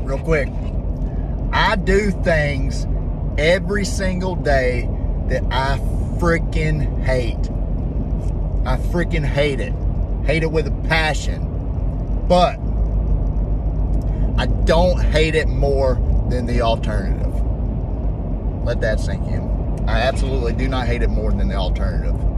real quick. I do things every single day that I freaking hate. I freaking hate it. Hate it with a passion. But I don't hate it more than the alternative. Let that sink in. I absolutely do not hate it more than the alternative.